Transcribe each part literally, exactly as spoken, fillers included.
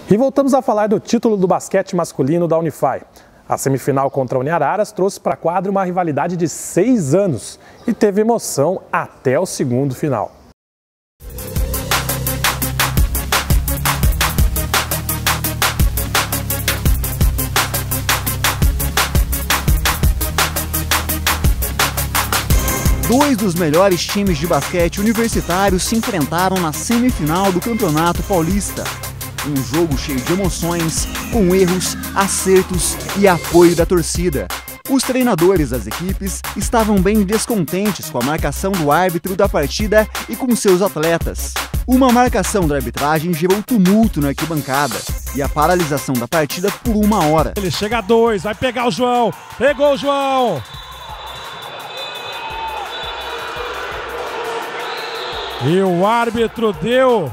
E voltamos a falar do título do basquete masculino da Unify. A semifinal contra a Uniararas trouxe para a quadra uma rivalidade de seis anos e teve emoção até o segundo final. Dois dos melhores times de basquete universitário se enfrentaram na semifinal do Campeonato Paulista. Um jogo cheio de emoções, com erros, acertos e apoio da torcida. Os treinadores das equipes estavam bem descontentes com a marcação do árbitro da partida e com seus atletas. Uma marcação da arbitragem gerou tumulto na arquibancada e a paralisação da partida por uma hora. Ele chega a dois, vai pegar o João, pegou o João! E o árbitro deu...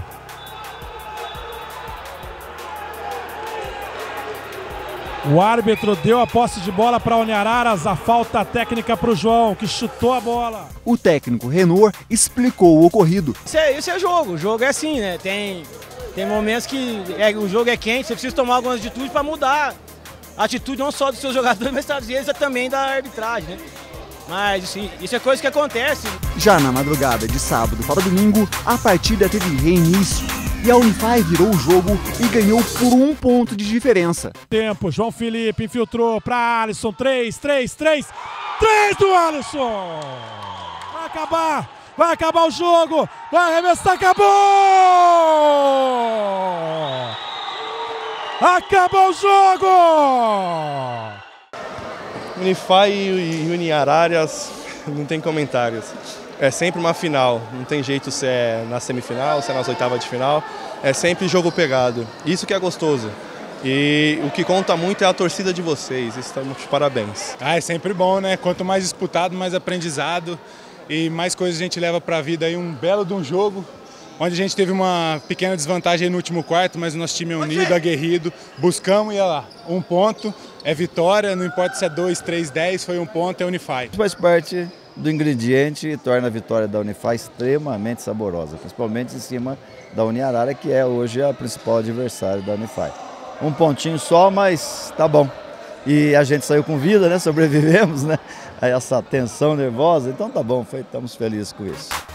O árbitro deu a posse de bola para a Uniararas, a falta técnica para o João, que chutou a bola. O técnico Renault explicou o ocorrido. Isso é, isso é jogo, o jogo é assim, né? Tem, tem momentos que é, o jogo é quente, você precisa tomar algumas atitudes para mudar a atitude não só dos seus jogadores, mas às vezes também da arbitragem, né? Mas isso, isso é coisa que acontece. Já na madrugada de sábado para domingo, a partida teve reinício. E a Unify virou o jogo e ganhou por um ponto de diferença. Tempo, João Felipe infiltrou para Alisson, três, três, três, três do Alisson! Vai acabar, vai acabar o jogo, vai arremessar, acabou! Acabou o jogo! Unify e Uniararas, não tem comentários. É sempre uma final, não tem jeito se é na semifinal, se é nas oitavas de final, é sempre jogo pegado. Isso que é gostoso. E o que conta muito é a torcida de vocês, estamos de parabéns. Ah, é sempre bom, né? Quanto mais disputado, mais aprendizado e mais coisas a gente leva para a vida. Aí um belo de um jogo, onde a gente teve uma pequena desvantagem no último quarto, mas o nosso time é unido, aguerrido, buscamos e olha lá, um ponto, é vitória, não importa se é dois, três, dez, foi um ponto, é Unify. Faz parte do ingrediente e torna a vitória da Unify extremamente saborosa, principalmente em cima da Uniarara, que é hoje a principal adversária da Unify. Um pontinho só, mas tá bom. E a gente saiu com vida, né? Sobrevivemos, né? A essa tensão nervosa, então tá bom, foi, estamos felizes com isso.